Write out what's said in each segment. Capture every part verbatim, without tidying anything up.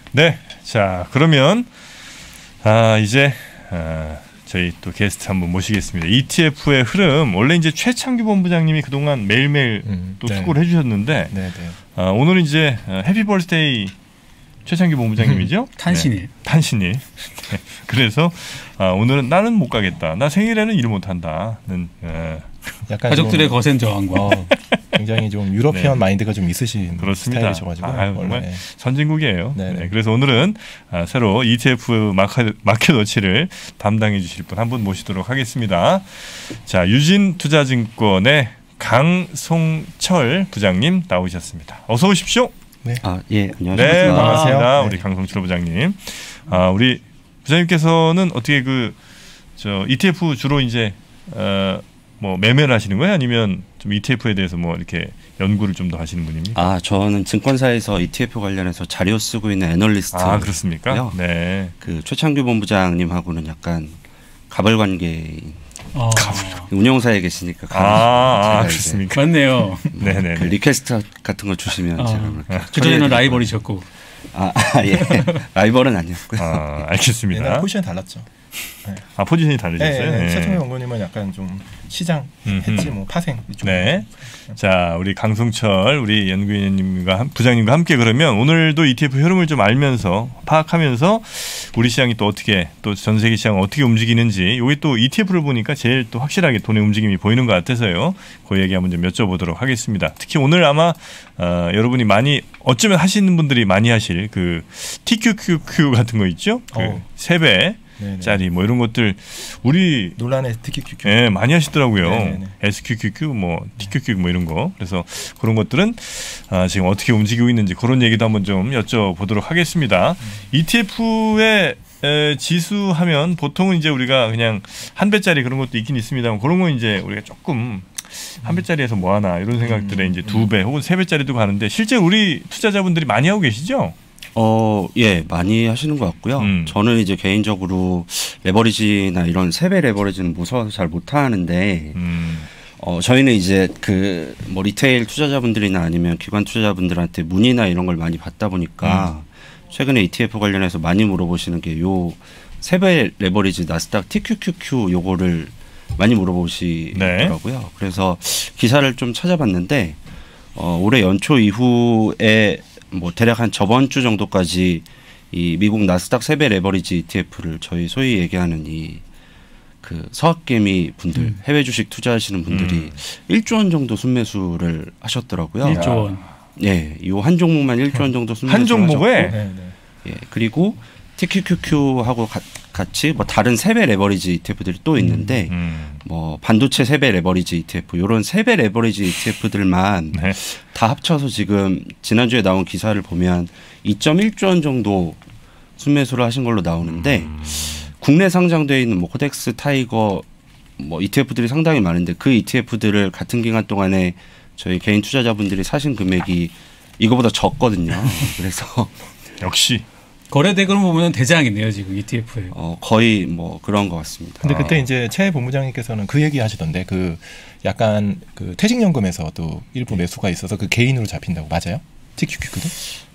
네, 자 그러면 아 이제 아, 저희 또 게스트 한번 모시겠습니다. 이티에프의 흐름 원래 이제 최창규 본부장님이 그동안 매일매일 음, 또 네. 수고를 해주셨는데 네, 네. 아, 오늘은 이제 해피 벌스데이 최창규 본부장님이죠? 음, 탄신일. 네, 탄신일. 네, 그래서 아, 오늘은 나는 못 가겠다. 나 생일에는 일을 못 한다는. 에. 약간 가족들의 거센 저항과 어, 굉장히 좀 유러피언 네. 마인드가 좀 있으신 그렇습니다. 스타일이셔가지고 아, 정말 네. 선진국이에요. 네, 그래서 오늘은 아, 새로 이티에프 마켓, 마켓워치를 담당해 주실 분 한 분 모시도록 하겠습니다. 자, 유진투자증권의 강송철 부장님 나오셨습니다. 어서 오십시오. 네. 아, 예, 안녕하세요. 네, 반갑습니다. 아, 우리 네. 강송철 부장님. 아, 우리 부장님께서는 어떻게 그 저 이티에프 주로 이제 어, 뭐 매매를 하시는 거예요? 아니면 좀 이티에프에 대해서 뭐 이렇게 연구를 좀 더 하시는 분입니까? 아, 저는 증권사에서 이티에프 관련해서 자료 쓰고 있는 애널리스트. 아, 그렇습니까? 네. 그 최창규 본부장님하고는 약간 가벌관계인. 어. 운영사에 계시니까. 아, 아 그렇습니까? 맞네요. 네네. 그 리퀘스트 같은 거 주시면 어. 제가 그렇게. 그 전에는 라이벌이셨고. 아, 아 예. 라이벌은 아니었고요. 아, 알겠습니다. 옛날 포지션이 달랐죠. 네. 아, 포지션이 다르셨어요? 네, 네. 최창규 원고님은 약간 좀 시장 했지 뭐 파생 이쪽. 네. 자, 우리 강송철 우리 연구위원님과 부장님과 함께 그러면 오늘도 이티에프 흐름을 좀 알면서 파악하면서 우리 시장이 또 어떻게 또 전 세계 시장 어떻게 움직이는지 여기 또 이티에프를 보니까 제일 또 확실하게 돈의 움직임이 보이는 것 같아서요. 그 얘기 한번 좀 여쭤보도록 하겠습니다. 특히 오늘 아마 어, 여러분이 많이 어쩌면 하시는 분들이 많이 하실 그 티큐큐큐 같은 거 있죠? 그 세 배 짜리 뭐 이런 것들 우리 논란의 티큐큐큐 예, 많이 하시더라고요. 네네네. 에스큐큐큐 뭐 티큐큐 뭐 이런 거. 그래서 그런 것들은 아, 지금 어떻게 움직이고 있는지 그런 얘기도 한번 좀 여쭤보도록 하겠습니다. 음. 이티에프의 에, 지수 하면 보통은 이제 우리가 그냥 한 배짜리 그런 것도 있긴 있습니다만 그런 건 이제 우리가 조금 한 배짜리에서 뭐 하나 이런 생각들에 음. 이제 두 배 혹은 세 배짜리도 가는데 실제 우리 투자자분들이 많이 하고 계시죠? 어, 예, 많이 하시는 것 같고요. 음. 저는 이제 개인적으로 레버리지나 이런 세배 레버리지는 무서워서 잘 못하는데, 음. 어, 저희는 이제 그 뭐 리테일 투자자분들이나 아니면 기관 투자자분들한테 문의나 이런 걸 많이 받다 보니까 음. 최근에 이티에프 관련해서 많이 물어보시는 게 요 세배 레버리지 나스닥 티큐큐큐 요거를 많이 물어보시더라고요. 네. 그래서 기사를 좀 찾아봤는데, 어, 올해 연초 이후에 뭐 대략 한 저번 주 정도까지 이 미국 나스닥 세 배 레버리지 이티에프를 저희 소위 얘기하는 이 그 서학개미 분들 음. 해외 주식 투자하시는 분들이 음. 일조 원 정도 순매수를 하셨더라고요. 일조 원. 예, 이 한 종목만 일조 원 정도 순매수 한 종목에. 하셨고, 예, 그리고 티큐큐큐하고 가, 같이 뭐 다른 세 배 레버리지 이티에프들이 또 있는데 음. 음. 뭐 반도체 세 배 레버리지 이티에프 이런 세 배 레버리지 이티에프들만 네. 다 합쳐서 지금 지난주에 나온 기사를 보면 이점일조 원 정도 순매수를 하신 걸로 나오는데 음. 국내 상장되어 있는 뭐 코덱스, 타이거 뭐 이티에프들이 상당히 많은데 그 이티에프들을 같은 기간 동안에 저희 개인 투자자분들이 사신 금액이 이거보다 적거든요. 그래서 역시 거래 대금을 보면 대장이네요 지금 이티에프에. 어 거의 뭐 그런 것 같습니다. 근데 그때 이제 최 본부장님께서는 그 얘기 하시던데 그 약간 그 퇴직연금에서도 일부 매수가 있어서 그 개인으로 잡힌다고 맞아요? 티큐큐도?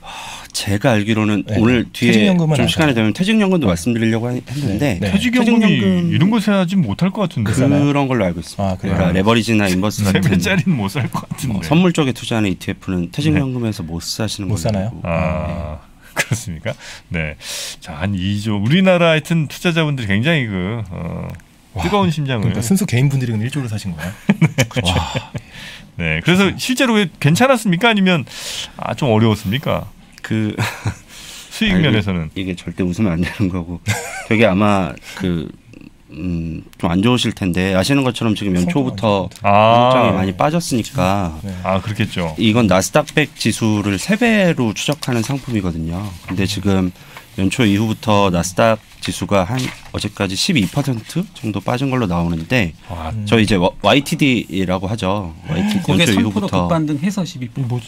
제가 알기로는 네. 오늘 뒤에 좀 시간이 되면 퇴직연금도 네. 말씀드리려고 했는데 네. 퇴직연금이 퇴직연금 이런 곳에 하지 못할 것 같은데 그런 걸로 알고 있습니다. 아, 그러니까 레버리지나 인버스 같은 세 배짜리는 못 살 것 같은데 어, 선물 쪽에 투자하는 이티에프는 퇴직연금에서 네. 못 사시는 못 사나요? 아 네. 그렇습니까? 네, 자 한 이조 우리나라 하여튼 투자자분들이 굉장히 그 어, 뜨거운 심장을 그러니까 순수 개인분들이 일조를 사신 거야. 네, 그렇죠. 네, 그래서 실제로 괜찮았습니까? 아니면 아, 좀 어려웠습니까? 그 수익 면에서는 이게 절대 웃으면 안 되는 거고 되게 아마 그 음, 좀 안 좋으실 텐데 아시는 것처럼 지금 연초부터 물량이 아. 많이 빠졌으니까 네. 아 그렇겠죠. 이건 나스닥백 지수를 세 배로 추적하는 상품이거든요. 근데 지금 연초 이후부터 나스닥 지수가 한 어제까지 십이 퍼센트 정도 빠진 걸로 나오는데 아, 음. 저 이제 와이티디라고 하죠. 와이티디 연초 이후부터 급반등해서 십이 퍼센트 뭐지?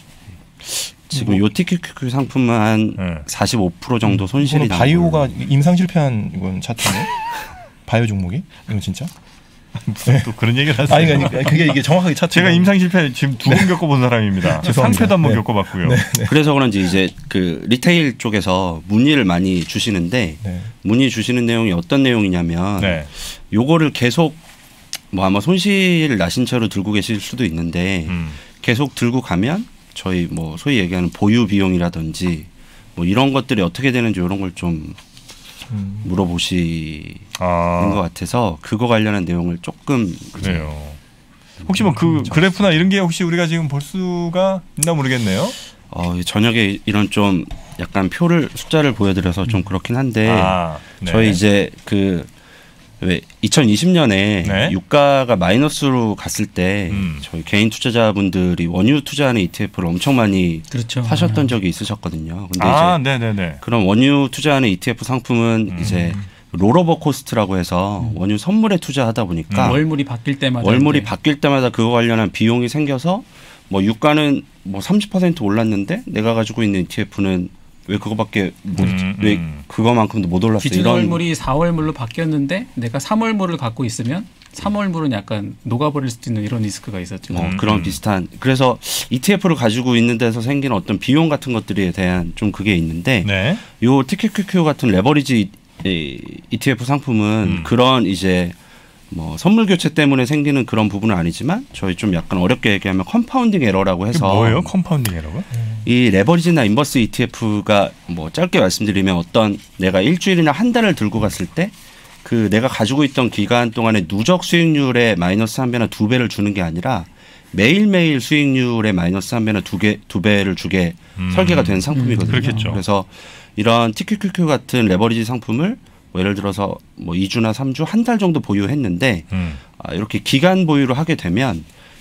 지금 요 티큐큐 상품은 한 네. 사십오 퍼센트 정도 손실이 바이오가 임상 실패한 이건 차트네. 바이오 종목이? 이건 진짜? 무슨 또 그런 얘기를 하세요. 아니 그러니까 그게 이게 정확하게 찾. 제가 임상 실패 지금 두 번 겪어본 사람입니다. 상패도 한번 네. 겪어봤고요. 네. 네. 그래서 그런지 이제 그 리테일 쪽에서 문의를 많이 주시는데 네. 문의 주시는 내용이 어떤 내용이냐면 네. 요거를 계속 뭐 아마 손실을 나신 채로 들고 계실 수도 있는데 음. 계속 들고 가면 저희 뭐 소위 얘기하는 보유 비용이라든지 뭐 이런 것들이 어떻게 되는지 이런 걸 좀 음. 물어보시는 아. 것 같아서 그거 관련한 내용을 조금 그래요. 혹시 뭐 그 그래프나 이런 게 혹시 우리가 지금 볼 수가 있나 모르겠네요. 어, 저녁에 이런 좀 약간 표를 숫자를 보여드려서 좀 그렇긴 한데 아, 네. 저희 이제 그 왜 이천이십 년에 네. 유가가 마이너스로 갔을 때 음. 저희 개인 투자자분들이 원유 투자하는 이티에프를 엄청 많이 그렇죠. 사셨던 적이 있으셨거든요. 근데 아, 이제 네네네. 그런 원유 투자하는 이티에프 상품은 음. 이제 롤오버 코스트라고 해서 원유 선물에 투자하다 보니까 음. 월물이 바뀔 때마다 월물이 이제 바뀔 때마다 그거 관련한 비용이 생겨서 뭐 유가는 뭐 삼십 퍼센트 올랐는데 내가 가지고 있는 이티에프는 왜 그거밖에 못, 음, 왜 음. 그거만큼도 못 올랐어 기준 이런 월물이 사월물로 바뀌었는데 내가 삼월물을 갖고 있으면 삼월물은 약간 녹아버릴 수도 있는 이런 리스크가 있었죠. 뭐 음, 그런 음. 비슷한 그래서 이티에프를 가지고 있는 데서 생기는 어떤 비용 같은 것들에 대한 좀 그게 있는데 네. 요 티켓큐큐 같은 레버리지 이- 이티에프 상품은 음. 그런 이제 뭐 선물 교체 때문에 생기는 그런 부분은 아니지만 저희 좀 약간 어렵게 얘기하면 컴파운딩 에러라고 이게 해서 뭐예요? 컴파운딩 에러가? 이 레버리지나 인버스 이티에프가 뭐 짧게 말씀드리면 어떤 내가 일주일이나 한 달을 들고 갔을 때 그 내가 가지고 있던 기간 동안에 누적 수익률의 마이너스 한 배나 두 배를 주는 게 아니라 매일매일 수익률의 마이너스 한 배나 두 개, 두 배를 주게 음. 설계가 된 상품이거든요. 그렇겠죠. 그래서 이런 티큐큐큐 같은 레버리지 상품을 뭐 예를 들어서 뭐 이 주나 삼 주, 한 달 정도 보유했는데 음. 아, 이렇게 기간 보유를 하게 되면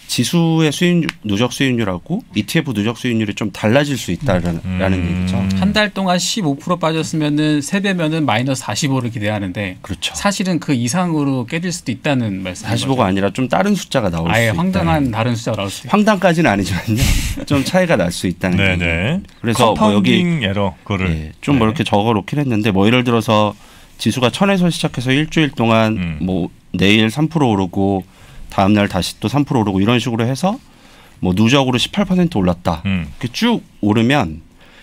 지수의 수익률, 누적 수익률하고 이티에프 누적 수익률이 좀 달라질 수 있다라는 음. 라는 얘기죠. 한 달 동안 십오 퍼센트 빠졌으면은 세 배면은 마이너스 사십오를 기대하는데 그렇죠. 사실은 그 이상으로 깨질 수도 있다는 말씀이죠. 사십오가 아니라 좀 다른 숫자가 나올 아예 수 황당한 있다. 다른 숫자가 나올 수도 있다. 황당까지는 아니지만요. 좀 차이가 날 수 있다는 네네. 얘기예요. 그래서 뭐 여기 컴파운딩 에러 그거를 예, 좀 뭐 네. 이렇게 적어놓긴 했는데 뭐 예를 들어서 지수가 천에서 시작해서 일주일 동안 음. 뭐 내일 삼 퍼센트 오르고 다음 날 다시 또 삼 퍼센트 오르고 이런 식으로 해서 뭐 누적으로 십팔 퍼센트 올랐다. 음. 이렇게 쭉 오르면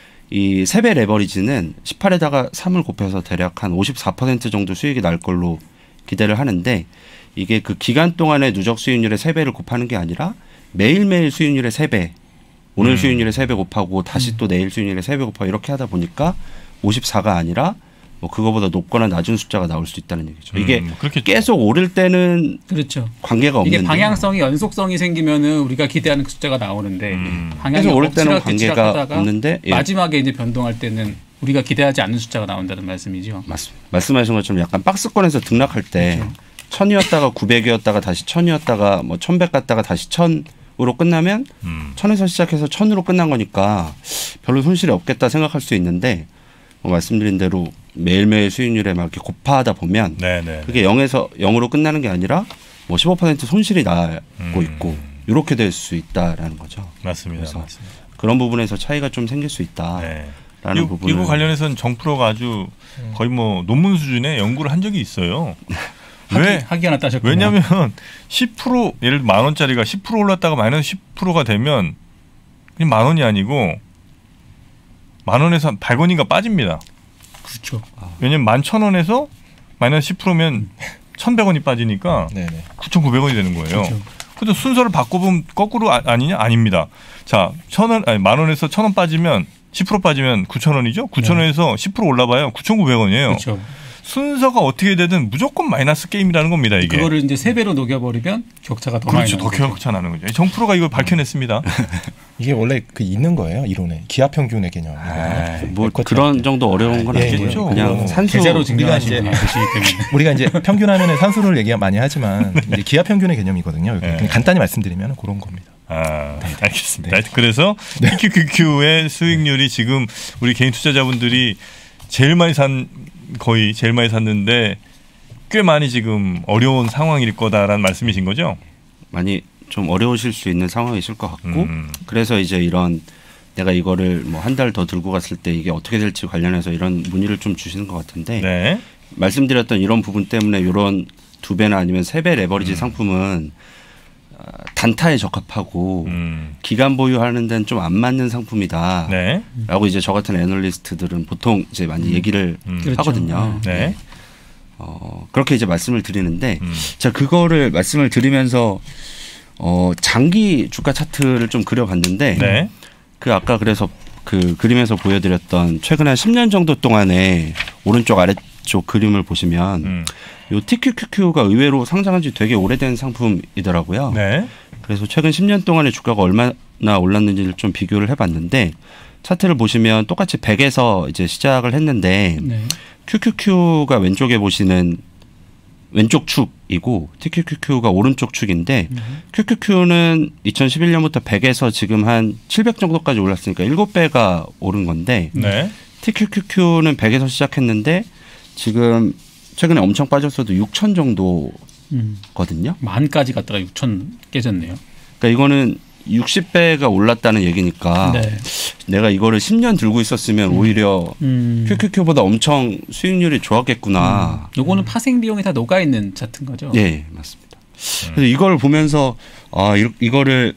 이 세 배 레버리지는 십팔에다가 삼을 곱해서 대략 한 오십사 퍼센트 정도 수익이 날 걸로 기대를 하는데 이게 그 기간 동안의 누적 수익률의 세 배를 곱하는 게 아니라 매일매일 수익률의 세 배 오늘 음. 수익률의 세 배 곱하고 다시 또 내일 수익률의 세 배 곱하고 이렇게 하다 보니까 오십사가 아니라 뭐 그거보다 높거나 낮은 숫자가 나올 수 있다는 얘기죠. 이게 음, 그렇겠죠. 계속 오를 때는 그렇죠. 관계가 없는데 이게 방향성이 연속성이 생기면은 우리가 기대하는 그 숫자가 나오는데 음. 방향이 계속 오를 때는 엎치락뒤치락 관계가 하다가 없는데 예. 마지막에 이제 변동할 때는 우리가 기대하지 않는 숫자가 나온다는 말씀이죠. 맞습니다. 말씀하신 것처럼 약간 박스권에서 등락할 때 그렇죠. 천이었다가 구백이었다가 다시 천이었다가 뭐 천백 갔다가 다시 천으로 끝나면 음. 천에서 시작해서 천으로 끝난 거니까 별로 손실이 없겠다 생각할 수 있는데 뭐 말씀드린 대로 매일매일 수익률에 막 이렇게 곱하다 보면 네네. 그게 영에서 영으로 끝나는 게 아니라 뭐 십오 퍼센트 손실이 나고 음. 있고 이렇게 될 수 있다라는 거죠. 맞습니다. 그래서 맞습니다. 그런 부분에서 차이가 좀 생길 수 있다라는 네. 이, 부분을 이거 관련해서는 정프로가 아주 거의 뭐 논문 수준의 연구를 한 적이 있어요. 왜? 학위, 학위 하나 따셨군요. 왜냐하면 십 퍼센트 예를 들어 만 원짜리가 십 퍼센트 올랐다가 마이너스 십 퍼센트가 되면 그냥 만 원이 아니고 만 원에서 한 백 원인가 빠집니다. 그렇죠. 왜냐면 만 천 원에서 마이너스 십 퍼센트면 천백 원이 빠지니까 네네. 구천구백 원이 되는 거예요. 그렇죠. 근데 순서를 바꿔보면 거꾸로 아, 아니냐? 아닙니다. 자, 천 원, 아니, 만 원에서 천 원 빠지면 십 퍼센트 빠지면 구천 원이죠? 구천 원에서 십 퍼센트 올라봐요. 구천구백 원이에요. 그렇죠. 순서가 어떻게 되든 무조건 마이너스 게임이라는 겁니다, 이게. 그거를 이제 세 배로 녹여버리면 격차가 더 그렇죠. 많이 더 나는 거죠. 격차 나는 거죠. 정프로가 이걸 밝혀냈습니다. 이게 원래 그 있는 거예요 이론에 기하평균의 개념. 에이, 뭐 에코트 그런 정도 어려운 건 예, 예. 아니겠죠. 그냥 어, 산수 계좌로 우리가 증명하시는 이제- 분이 계시기 때문에. 우리가 이제 평균하면은 산수를 얘기 많이 하지만 이제 기하평균의 개념이거든요. 이게 네. 그냥 간단히 말씀드리면 그런 겁니다. 아, 알겠습니다. 하여튼 그래서 티큐큐큐의 수익률이 지금 우리 개인 투자자분들이 제일 많이 산 거의 제일 많이 샀는데 꽤 많이 지금 어려운 상황일 거다라는 말씀이신 거죠? 많이 좀 어려우실 수 있는 상황이실 것 같고 음. 그래서 이제 이런 내가 이거를 뭐 한 달 더 들고 갔을 때 이게 어떻게 될지 관련해서 이런 문의를 좀 주시는 것 같은데 네. 말씀드렸던 이런 부분 때문에 이런 두 배나 아니면 세 배 레버리지 음. 상품은 단타에 적합하고 음. 기간 보유하는 데는 좀 안 맞는 상품이다. 네. 라고 이제 저 같은 애널리스트들은 보통 이제 많이 음. 얘기를 음. 하거든요. 그렇죠. 네. 네. 어, 그렇게 이제 말씀을 드리는데 음. 자 그거를 말씀을 드리면서 어, 장기 주가 차트를 좀 그려봤는데 네. 그 아까 그래서 그 그림에서 보여드렸던 최근 한 십 년 정도 동안의 오른쪽 아래쪽 그림을 보시면 음. 요 티큐큐큐가 의외로 상장한 지 되게 오래된 상품이더라고요. 네. 그래서 최근 십 년 동안의 주가가 얼마나 올랐는지를 좀 비교를 해봤는데 차트를 보시면 똑같이 백에서 이제 시작을 했는데 네. 큐큐큐가 왼쪽에 보시는 왼쪽 축이고 티큐큐큐가 오른쪽 축인데 네. 큐큐큐는 이천십일 년부터 백에서 지금 한 칠백 정도까지 올랐으니까 일곱 배가 오른 건데 네. 티큐큐큐는 백에서 시작했는데 지금 최근에 엄청 빠졌어도 육천 정도거든요. 음. 만까지 갔다가 육천 깨졌네요. 그러니까 이거는 육십 배가 올랐다는 얘기니까 네. 내가 이거를 십 년 들고 있었으면 음. 오히려 음. 큐큐큐보다 엄청 수익률이 좋았겠구나. 음. 요거는 파생 비용이 다 녹아 있는 차트인 거죠? 네, 맞습니다. 음. 그래서 이걸 보면서 아, 이거를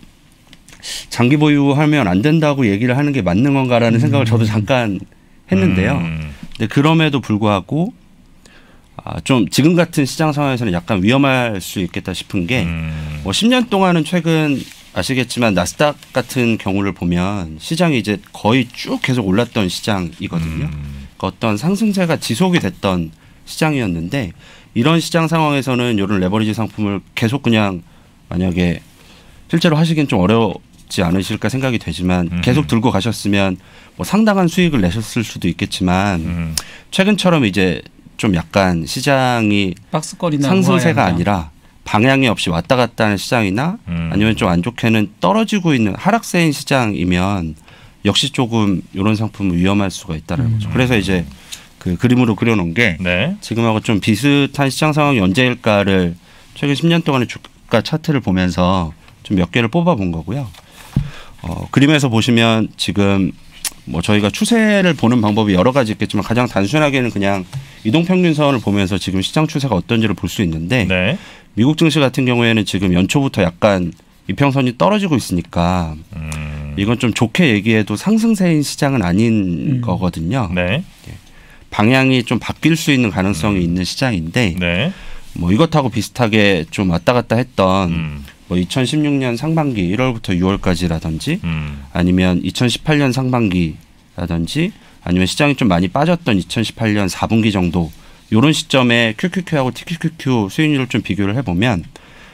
장기 보유하면 안 된다고 얘기를 하는 게 맞는 건가라는 음. 생각을 저도 잠깐 했는데요. 음. 근데 그럼에도 불구하고 아, 좀 지금 같은 시장 상황에서는 약간 위험할 수 있겠다 싶은 게 음. 뭐 십 년 동안은 최근 아시겠지만 나스닥 같은 경우를 보면 시장이 이제 거의 쭉 계속 올랐던 시장이거든요. 음. 그러니까 어떤 상승세가 지속이 됐던 시장이었는데 이런 시장 상황에서는 이런 레버리지 상품을 계속 그냥 만약에 실제로 하시기엔 좀 어렵지 않으실까 생각이 되지만 음. 계속 들고 가셨으면 뭐 상당한 수익을 내셨을 수도 있겠지만 음. 최근처럼 이제 좀 약간 시장이 상승세가 아니라 방향이 없이 왔다 갔다 하는 시장이나 음. 아니면 좀 안 좋게는 떨어지고 있는 하락세인 시장이면 역시 조금 이런 상품은 위험할 수가 있다는 음. 거죠. 그래서 이제 그 그림으로 그려놓은 게 네. 지금하고 좀 비슷한 시장 상황이 언제일까를 최근 십 년 동안의 주가 차트를 보면서 좀 몇 개를 뽑아본 거고요. 어, 그림에서 보시면 지금 뭐 저희가 추세를 보는 방법이 여러 가지 있겠지만 가장 단순하게는 그냥 이동평균선을 보면서 지금 시장 추세가 어떤지를 볼 수 있는데 네. 미국 증시 같은 경우에는 지금 연초부터 약간 이평선이 떨어지고 있으니까 음. 이건 좀 좋게 얘기해도 상승세인 시장은 아닌 음. 거거든요. 네. 방향이 좀 바뀔 수 있는 가능성이 음. 있는 시장인데 네. 뭐 이것하고 비슷하게 좀 왔다 갔다 했던 음. 뭐 이천십육 년 상반기 일월부터 유월까지라든지 음. 아니면 이천십팔 년 상반기라든지 아니면 시장이 좀 많이 빠졌던 이천십팔 년 사 분기 정도 이런 시점에 큐큐큐하고 티큐큐큐 수익률을 좀 비교를 해보면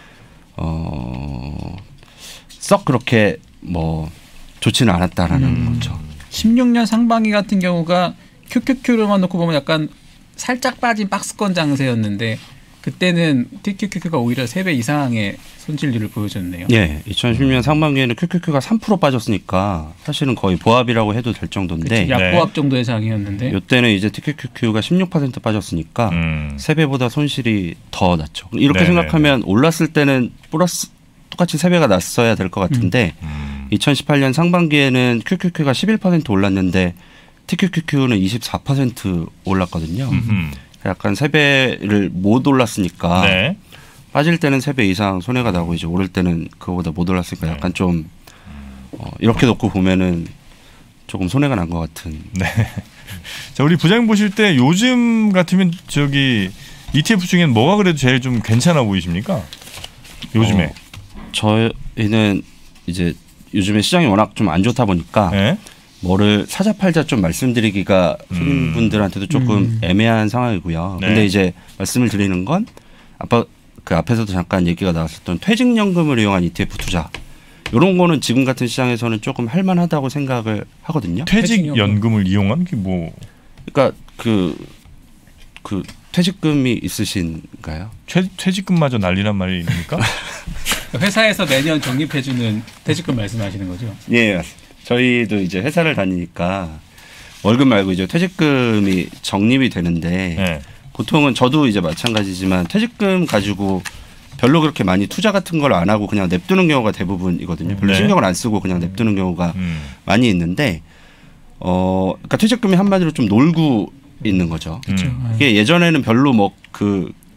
어, 썩 그렇게 뭐 좋지는 않았다라는 음. 거죠. 십육 년 상반기 같은 경우가 큐큐큐로만 놓고 보면 약간 살짝 빠진 박스권 장세였는데 그때는 티큐큐큐가 오히려 세 배 이상의 손실률을 보여줬네요. 네. 이천십 년 상반기에는 큐큐큐가 삼 퍼센트 빠졌으니까 사실은 거의 보합이라고 해도 될 정도인데. 그치, 약보합 네. 정도의 장이었는데. 이때는 이제 티큐큐큐가 십육 퍼센트 빠졌으니까 음. 세 배보다 손실이 더 났죠. 이렇게 네네네. 생각하면 올랐을 때는 플러스 똑같이 세 배가 났어야 될 것 같은데 음. 이천십팔 년 상반기에는 큐큐큐가 십일 퍼센트 올랐는데 티큐큐큐는 이십사 퍼센트 올랐거든요. 음흠. 약간 세 배를 못 올랐으니까 네. 빠질 때는 세 배 이상 손해가 나고 이제 오를 때는 그거보다 못 올랐으니까 네. 약간 좀 어, 이렇게 놓고 보면은 조금 손해가 난 것 같은. 네. 자, 우리 부장님 보실 때 요즘 같으면 저기 이티에프 중엔 뭐가 그래도 제일 좀 괜찮아 보이십니까? 요즘에. 어, 저희는 이제 요즘에 시장이 워낙 좀 안 좋다 보니까. 네. 뭐를 사자 팔자 좀 말씀드리기가 손님분들한테도 조금 음. 애매한 상황이고요. 네. 근데 이제 말씀을 드리는 건 아까 그 앞에서도 잠깐 얘기가 나왔었던 퇴직연금을 이용한 이티에프 투자 이런 거는 지금 같은 시장에서는 조금 할만하다고 생각을 하거든요. 퇴직연금을 이용한 게 뭐? 그러니까 그, 그 퇴직금이 있으신가요? 퇴, 퇴직금마저 난리란 말입니까? 회사에서 매년 적립해주는 퇴직금 말씀하시는 거죠? 예, 맞습니다. 저희도 이제 회사를 다니니까 월급 말고 이제 퇴직금이 적립이 되는데 네. 보통은 저도 이제 마찬가지지만 퇴직금 가지고 별로 그렇게 많이 투자 같은 걸 안 하고 그냥 냅두는 경우가 대부분이거든요. 별로 네. 신경을 안 쓰고 그냥 냅두는 경우가 음. 많이 있는데 어, 그러니까 퇴직금이 한마디로 좀 놀고 있는 거죠. 음. 이게 예전에는 별로 뭐 그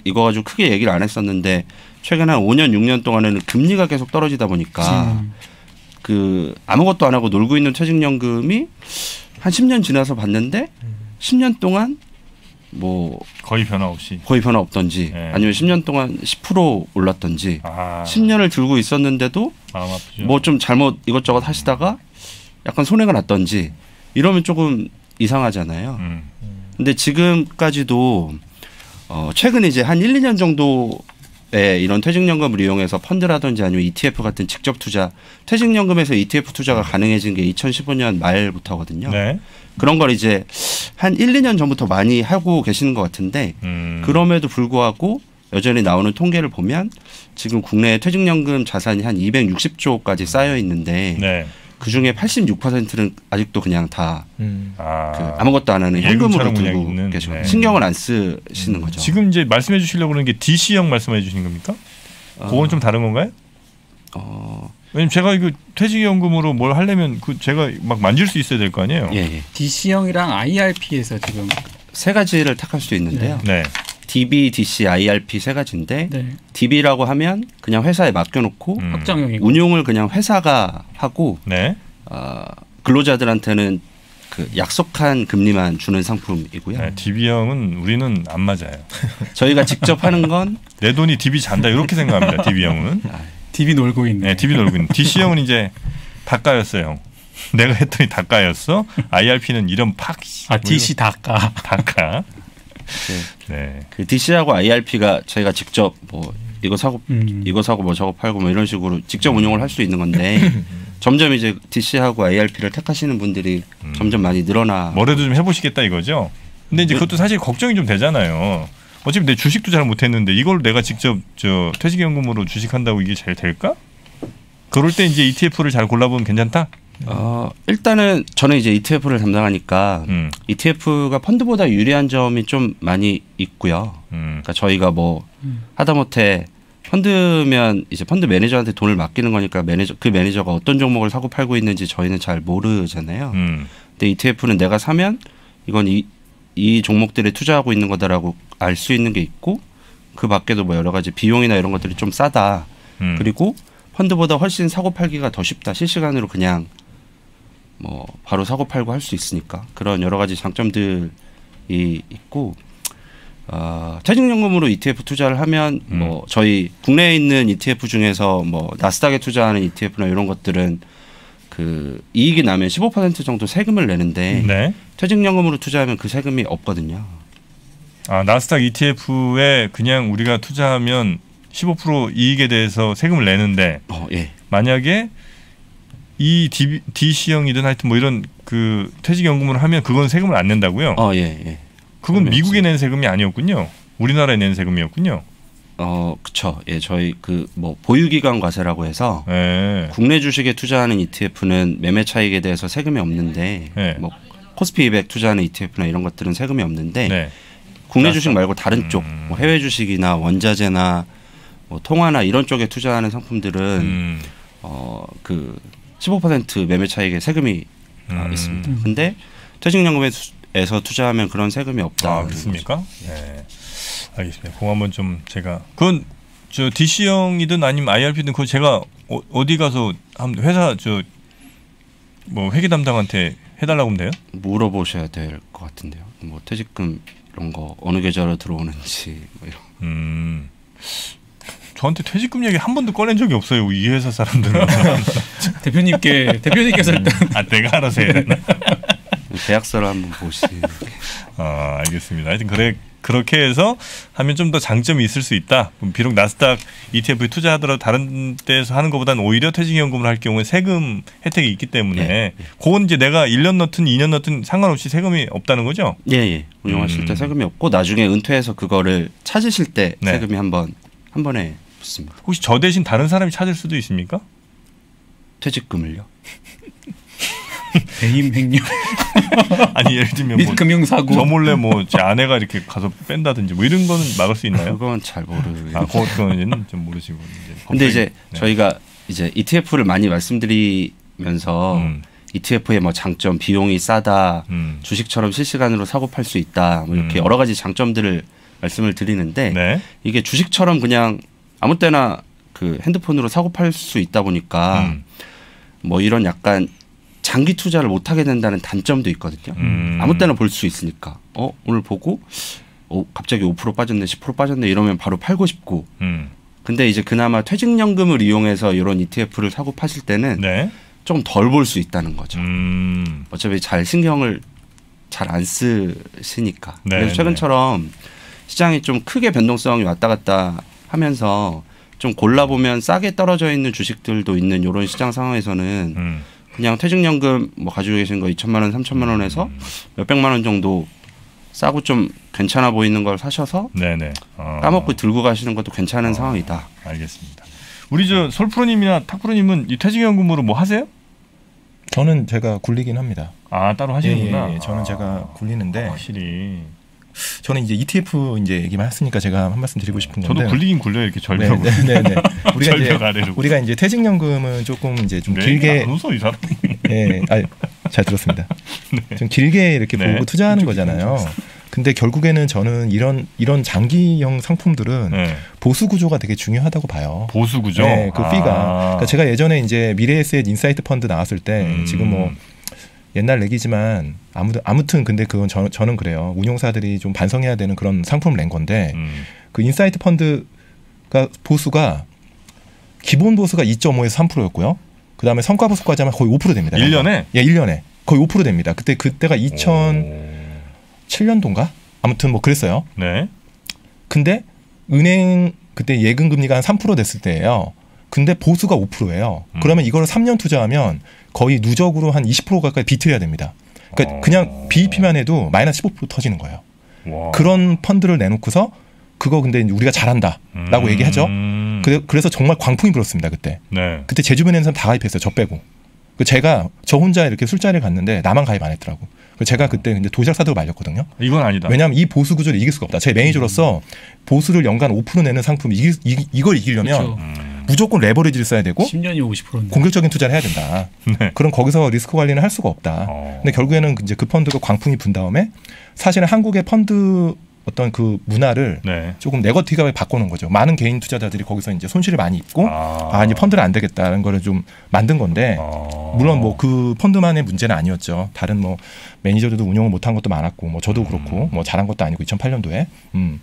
이거 가지고 크게 얘기를 안 했었는데 최근 한 오 년 육 년 동안에는 금리가 계속 떨어지다 보니까 음. 그 아무것도 안 하고 놀고 있는 퇴직연금이 한 십 년 지나서 봤는데 음. 십 년 동안 뭐 거의 변화 없이 거의 변화 없던지 네. 아니면 십 년 동안 십 퍼센트 올랐던지 아. 십 년을 들고 있었는데도 뭐 좀 잘못 이것저것 하시다가 약간 손해가 났던지 이러면 조금 이상하잖아요. 음. 근데 지금까지도 어 최근에 이제 한 일, 이 년 정도에 이런 퇴직연금을 이용해서 펀드라든지 아니면 이티에프 같은 직접 투자, 퇴직연금에서 이티에프 투자가 가능해진 게 이천십오 년 말부터거든요. 네. 그런 걸 이제 한 일, 이 년 전부터 많이 하고 계시는 것 같은데 음. 그럼에도 불구하고 여전히 나오는 통계를 보면 지금 국내 퇴직연금 자산이 한 이백육십 조까지 쌓여 있는데 네. 그중에 팔십육 퍼센트는 아직도 그냥 다 음. 아. 그 아무것도 안 하는 현금으로 두고 계시고 네. 신경을 안 쓰시는 음. 거죠. 지금 이제 말씀해 주시려고 그러는 게 디씨형 말씀해 주시는 겁니까? 어. 그건 좀 다른 건가요? 어. 왜냐면 제가 이거 퇴직연금으로 뭘 하려면 그 제가 막 만질 수 있어야 될 거 아니에요? 예, 예. 디씨형이랑 아이알피에서 지금 세 가지를 택할 수 있는데요. 네. 네. 디비, 디씨, 아이알피 세 가지인데 네. 디비라고 하면 그냥 회사에 맡겨놓고 음. 확정형이고 운용을 그냥 회사가 하고 네. 어, 근로자들한테는 그 약속한 금리만 주는 상품이고요. 네, 디비형은 우리는 안 맞아요. 저희가 직접 하는 건 내 돈이 디비 잔다 이렇게 생각합니다. 디비형은. 디비 놀고 있네. 네, 디비 놀고 있는. 디씨형은 이제 다 까였어요. 내가 했더니 다 까였어. 아이알피는 이런 팍. 아, 디씨 다 까. 다 까. 네. 네. 그 디씨하고 아이알피가 저희가 직접 뭐 이거 사고 음. 이거 사고 뭐 저거 팔고 뭐 이런 식으로 직접 운용을 할 수 있는 건데 점점 이제 디씨하고 아이알피를 택하시는 분들이 음. 점점 많이 늘어나. 뭐라도 좀 해보시겠다 이거죠. 근데 이제 그것도 사실 걱정이 좀 되잖아요. 어차피 내 주식도 잘 못했는데 이걸 내가 직접 저 퇴직연금으로 주식한다고 이게 잘 될까? 그럴 때 이제 이티에프를 잘 골라보면 괜찮다. 어, 일단은 저는 이제 이티에프를 담당하니까 음. 이티에프가 펀드보다 유리한 점이 좀 많이 있고요. 음. 그러니까 저희가 뭐 음. 하다못해 펀드면 이제 펀드 매니저한테 돈을 맡기는 거니까 매니저 그 매니저가 어떤 종목을 사고 팔고 있는지 저희는 잘 모르잖아요. 음. 근데 이티에프는 내가 사면 이건 이, 이 종목들에 투자하고 있는 거다라고 알 수 있는 게 있고 그 밖에도 뭐 여러 가지 비용이나 이런 것들이 좀 싸다. 음. 그리고 펀드보다 훨씬 사고 팔기가 더 쉽다. 실시간으로 그냥 뭐 바로 사고 팔고 할 수 있으니까 그런 여러 가지 장점들이 있고 어, 퇴직연금으로 이티에프 투자를 하면 음. 뭐 저희 국내에 있는 이티에프 중에서 뭐 나스닥에 투자하는 이티에프나 이런 것들은 그 이익이 나면 십오 퍼센트 정도 세금을 내는데 네. 퇴직연금으로 투자하면 그 세금이 없거든요. 아 나스닥 이티에프에 그냥 우리가 투자하면 십오 퍼센트 이익에 대해서 세금을 내는데 어, 예. 만약에 이 디씨형이든 하여튼 뭐 이런 그 퇴직연금을 하면 그건 세금을 안 낸다고요? 어, 예, 예. 그건 미국에 낸 세금이 아니었군요. 우리나라에 낸 세금이었군요. 어, 그렇죠. 예, 저희 그 뭐 보유기간 과세라고 해서 예. 국내 주식에 투자하는 이티에프는 매매 차익에 대해서 세금이 없는데 예. 뭐 코스피 이백 투자하는 이티에프나 이런 것들은 세금이 없는데 네. 국내 주식 말고 다른 음. 쪽, 뭐 해외 주식이나 원자재나 뭐 통화나 이런 쪽에 투자하는 상품들은 음. 어, 그 십오 퍼센트 매매 차익에 세금이 음. 있습니다. 근데 퇴직연금에서 투자하면 그런 세금이 없다. 아, 그렇습니까? 네. 알겠습니다. 그거 한번 좀 제가 그건 저 디씨형이든 아니면 아이알피든 그거 제가 어, 어디 가서 한 회사 저 뭐 회계 담당한테 해달라고 하면 돼요? 물어보셔야 될 것 같은데요. 뭐 퇴직금 이런 거 어느 계좌로 들어오는지 뭐 이런. 음. 저한테 퇴직금 얘기 한 번도 꺼낸 적이 없어요. 이 회사 사람들은. 대표님께 대표님께서 일단 아 내가 알아서 해야 되나? 계약서를 한번 보시. 아 알겠습니다. 하여튼 그래 그렇게 해서 하면 좀 더 장점이 있을 수 있다. 그럼 비록 나스닥 이티에프에 투자하더라도 다른 데서 하는 것보다는 오히려 퇴직연금을 할 경우에 세금 혜택이 있기 때문에 예, 예. 그건 이제 내가 일 년 넣든 이 년 넣든 상관없이 세금이 없다는 거죠? 예예. 예. 운용하실 음. 때 세금이 없고 나중에 은퇴해서 그거를 찾으실 때 네. 세금이 한번 한 번에 붙습니다. 혹시 저 대신 다른 사람이 찾을 수도 있습니까? 퇴직금을요? 배임 횡령. 아니 예를 들면 뭐 금융사고. 저 몰래 뭐 제 아내가 이렇게 가서 뺀다든지 뭐 이런 거는 막을 수 있나요? 그건 잘 모르겠어요. 아, 그거는 좀 모르시고 이제. 근데 이제 네. 저희가 이제 이티에프를 많이 말씀드리면서 음. 이티에프의 뭐 장점, 비용이 싸다, 음. 주식처럼 실시간으로 사고 팔 수 있다, 뭐 이렇게 음. 여러 가지 장점들을 말씀을 드리는데 네. 이게 주식처럼 그냥 아무 때나 그 핸드폰으로 사고 팔 수 있다 보니까 음. 뭐 이런 약간 장기 투자를 못 하게 된다는 단점도 있거든요. 음. 아무 때나 볼 수 있으니까. 어 오늘 보고 어, 갑자기 오 퍼센트 빠졌네, 십 퍼센트 빠졌네 이러면 바로 팔고 싶고. 음. 근데 이제 그나마 퇴직연금을 이용해서 이런 이티에프를 사고 파실 때는 네. 좀 덜 볼 수 있다는 거죠. 음. 어차피 잘 신경을 잘 안 쓰시니까. 네, 그래서 최근처럼 시장이 좀 크게 변동성이 왔다 갔다 하면서 좀 골라보면 싸게 떨어져 있는 주식들도 있는 이런 시장 상황에서는 음. 그냥 퇴직연금 뭐 가지고 계신 거 이천만 원, 삼천만 원에서 음. 몇백만 원 정도 싸고 좀 괜찮아 보이는 걸 사셔서 네네. 어. 까먹고 들고 가시는 것도 괜찮은 어. 상황이다. 알겠습니다. 우리 저 솔프로님이나 탁프로님은 이 퇴직연금으로 뭐 하세요? 저는 제가 굴리긴 합니다. 아 따로 하시는구나. 예, 예, 저는 아. 제가 굴리는데 확실히 저는 이제 이티에프 이제 얘기만 했으니까 제가 한 말씀 드리고 싶은 건데. 저도 굴리긴 굴려요 이렇게 절벽으로. 네, 네, 네. 우리가 이제 아래로. 우리가 이제 퇴직연금은 조금 이제 좀 네, 길게. 안 웃어 이 사람. 예, 아, 잘 들었습니다. 네. 좀 길게 이렇게 네. 보고 투자하는 거잖아요. 근데 결국에는 저는 이런 이런 장기형 상품들은 네. 보수 구조가 되게 중요하다고 봐요. 보수 구조. 네, 그 아. 피가. 그러니까 제가 예전에 이제 미래에셋 인사이트 펀드 나왔을 때 음. 지금 뭐 옛날 얘기지만 아무튼 아무튼 근데 그건 저, 저는 그래요. 운용사들이 좀 반성해야 되는 그런 상품을 낸 건데 음. 그 인사이트 펀드가 보수가 기본 보수가 이 점 오에서 삼 퍼센트였고요. 그 다음에 성과 보수까지 하면 거의 오 퍼센트 됩니다. 일 년에? 예, 일 년에 거의 오 퍼센트 됩니다. 그때 그때가 이천칠 년도인가? 아무튼 뭐 그랬어요. 네. 근데 은행 그때 예금 금리가 한 삼 퍼센트 됐을 때예요. 근데 보수가 오 퍼센트예요. 음. 그러면 이거를 삼 년 투자하면 거의 누적으로 한 이십 퍼센트 가까이 비트해야 됩니다. 그러니까 어. 그냥 비이피만 해도 마이너스 십오 퍼센트 터지는 거예요. 와. 그런 펀드를 내놓고서 그거 근데 우리가 잘한다라고 음. 얘기하죠. 그래, 그래서 정말 광풍이 불었습니다 그때. 네. 그때 제 주변에 있는 사람 다 가입했어요. 저 빼고. 제가 저 혼자 이렇게 술자리를 갔는데 나만 가입 안 했더라고. 제가 그때 근데 도시락 사들고 말렸거든요. 이건 아니다. 왜냐하면 이 보수 구조를 이길 수가 없다. 제 매니저로서 음. 보수를 연간 오 퍼센트 내는 상품 이길, 이, 이걸 이기려면 음. 무조건 레버리지를 써야 되고 십 년이 오십 퍼센트 공격적인 투자를 해야 된다. 네. 그럼 거기서 리스크 관리는 할 수가 없다. 어. 근데 결국에는 이제 그 펀드가 광풍이 분 다음에 사실은 한국의 펀드 어떤 그 문화를 네. 조금 네거티브하게 바꾸는 거죠. 많은 개인 투자자들이 거기서 이제 손실을 많이 입고 아, 아 이제 펀드는 안 되겠다는 거를 좀 만든 건데 아. 물론 뭐 그 펀드만의 문제는 아니었죠. 다른 뭐 매니저들도 운영을 못한 것도 많았고 뭐 저도 그렇고 음. 뭐 잘한 것도 아니고 이천팔 년도에. 음.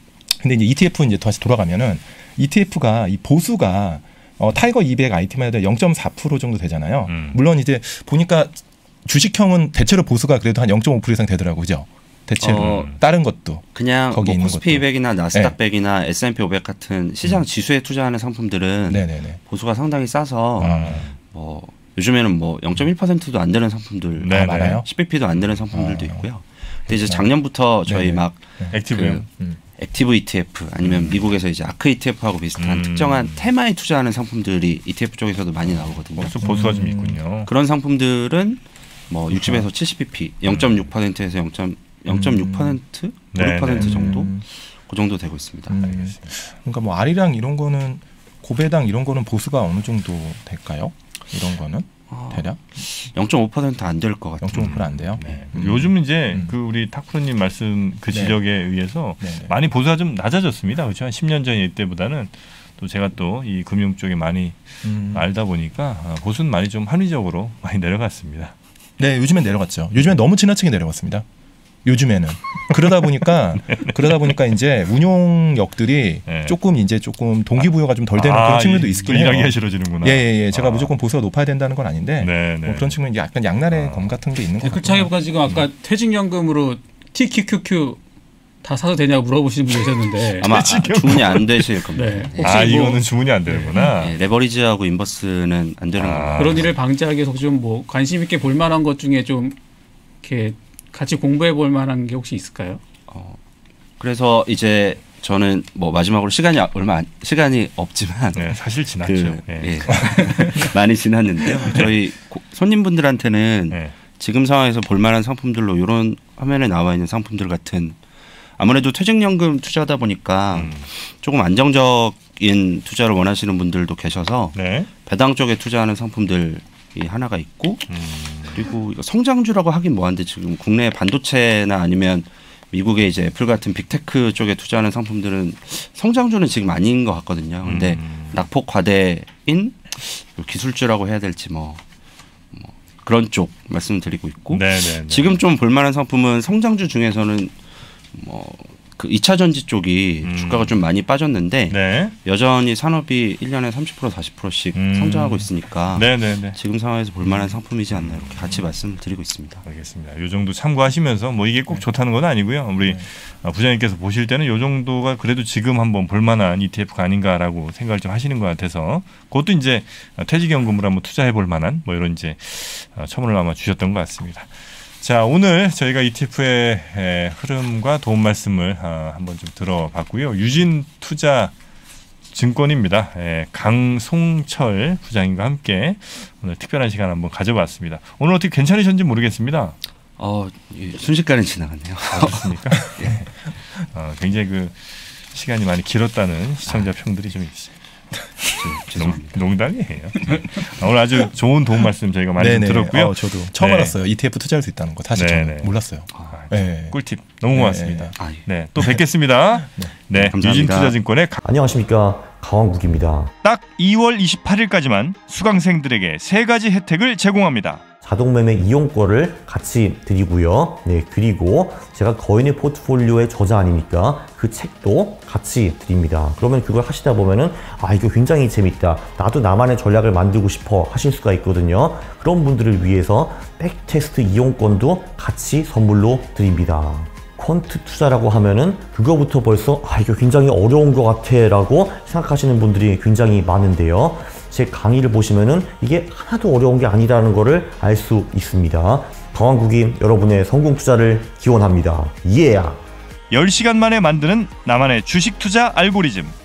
근데 이제 이티에프 이제 다시 돌아가면은 이티에프가 이 보수가 어, 타이거 이백 아이티만 해도 영 점 사 퍼센트 정도 되잖아요. 음. 물론 이제 보니까 주식형은 대체로 보수가 그래도 한 영 점 오 퍼센트 이상 되더라고요. 그죠? 대체로 어, 다른 것도 그냥 거기 뭐 코스피 이백이나 나스닥 네. 백이나 에스 앤 피 오백 같은 시장 지수에 투자하는 상품들은 네네네. 보수가 상당히 싸서 아. 뭐 요즘에는 뭐 영 점 일 퍼센트도 안 되는 상품들 네, 많아요. 십 비피도 안 되는 상품들도 아. 있고요. 근데 이제 작년부터 저희 네네. 막 액티브 그 음. 액티브 이티에프 아니면 음. 미국에서 이제 아크 이티에프하고 비슷한 음. 특정한 테마에 투자하는 상품들이 이티에프 쪽에서도 많이 나오거든요. 어, 좀 보수가 좀 있군요. 그런 상품들은 뭐 육십에서 칠십 비피, 영 점 육 퍼센트에서 영 점 육 퍼센트, 음. 오, 육 퍼센트 정도 음. 그 정도 되고 있습니다. 음. 알겠습니다. 그러니까 뭐 알이랑 이런 거는 고배당 이런 거는 보수가 어느 정도 될까요? 이런 거는 대략 영 점 오 퍼센트 안 될 것 같아요. 영 점 오 퍼센트 안 돼요? 네. 음. 요즘 이제 음. 그 우리 탁프로님 말씀 그 지적에 네. 의해서 네. 많이 보수가 좀 낮아졌습니다. 그렇죠? 한 십 년 전 이때보다는 또 제가 또 이 금융 쪽에 많이 음. 알다 보니까 보수는 많이 좀 합리적으로 많이 내려갔습니다. 네, 요즘엔 내려갔죠. 요즘엔 너무 지나치게 내려갔습니다. 요즘에는 그러다 보니까 그러다 보니까 이제 운용력들이 네. 조금 이제 조금 동기부여가 좀 덜 되는 아, 그런 측면도 있긴 해요. 일하기가 싫어지는구나. 예예예. 예, 예. 제가 아. 무조건 보수가 높아야 된다는 건 아닌데 네, 네. 뭐 그런 측면 약간 양날의 아. 검 같은 게 있는 것 같아요. 댓글창에가 지금 아까 음. 퇴직연금으로 티큐큐큐 다 사도 되냐고 물어보시는 분이 계셨는데 아마 주문이 안 되실 겁니다. 네. 아 뭐 이거는 주문이 안 되는구나. 네, 레버리지하고 인버스는 안 되는 아. 겁니다. 그런 일을 방지하기 위해서 좀 뭐 관심 있게 볼 만한 것 중에 좀 이렇게 같이 공부해 볼 만한 게 혹시 있을까요? 어, 그래서 이제 저는 뭐 마지막으로 시간이 얼마 안, 시간이 없지만 네, 사실 지났죠. 그, 네. 예, 많이 지났는데요. 저희 손님분들한테는 네. 지금 상황에서 볼 만한 상품들로 이런 화면에 나와 있는 상품들 같은 아무래도 퇴직연금 투자하다 보니까 음. 조금 안정적인 투자를 원하시는 분들도 계셔서 네. 배당 쪽에 투자하는 상품들이 하나가 있고 음. 그리고 성장주라고 하긴 뭐한데 지금 국내 반도체나 아니면 미국의 이제 애플 같은 빅테크 쪽에 투자하는 상품들은 성장주는 지금 아닌 것 같거든요. 근데 음. 낙폭 과대인 기술주라고 해야 될지 뭐, 뭐 그런 쪽 말씀드리고 있고 네네네. 지금 좀 볼만한 상품은 성장주 중에서는 뭐 그 이 차 전지 쪽이 음. 주가가 좀 많이 빠졌는데 네. 여전히 산업이 일 년에 삼십 퍼센트 사십 퍼센트씩 음. 성장하고 있으니까 네네네. 지금 상황에서 볼만한 상품이지 않나 이렇게 같이 말씀드리고 있습니다. 알겠습니다. 이 정도 참고하시면서 뭐 이게 꼭 좋다는 건 아니고요. 우리 네. 부장님께서 보실 때는 이 정도가 그래도 지금 한번 볼만한 이티에프가 아닌가라고 생각을 좀 하시는 것 같아서 그것도 이제 퇴직연금으로 한번 투자해 볼 만한 뭐 이런 이제 첨언을 아마 주셨던 것 같습니다. 자, 오늘 저희가 이티에프의 흐름과 도움 말씀을 한번 좀 들어봤고요. 유진투자증권입니다. 강송철 부장님과 함께 오늘 특별한 시간 한번 가져봤습니다. 오늘 어떻게 괜찮으셨는지 모르겠습니다. 어, 순식간에 지나갔네요. 아, 그렇습니까? 예. 어, 굉장히 그 시간이 많이 길었다는 시청자 평들이 좀 있어요. 농, 농담이에요. 오늘 아주 좋은 도움 말씀 저희가 많이 들었고요. 어, 저도 처음 네. 알았어요. 이티에프 투자할 수 있다는 거 사실 저는 몰랐어요. 아, 네. 꿀팁 너무 고맙습니다. 네, 네. 또 뵙겠습니다. 네, 네. 유진투자증권의 가... 안녕하십니까, 강원국입니다. 딱 이월 이십팔일까지만 수강생들에게 세 가지 혜택을 제공합니다. 자동매매 이용권을 같이 드리고요. 네, 그리고 제가 거인의 포트폴리오의 저자 아닙니까? 그 책도 같이 드립니다. 그러면 그걸 하시다 보면은 아, 이거 굉장히 재밌다. 나도 나만의 전략을 만들고 싶어 하실 수가 있거든요. 그런 분들을 위해서 백테스트 이용권도 같이 선물로 드립니다. 퀀트 투자라고 하면은 그거부터 벌써 아, 이거 굉장히 어려운 것 같아 라고 생각하시는 분들이 굉장히 많은데요. 제 강의를 보시면은 이게 하나도 어려운 게 아니라는 것을 알 수 있습니다. 강원국이 여러분의 성공 투자를 기원합니다. 예! 열 시간 만에 만드는 나만의 주식 투자 알고리즘.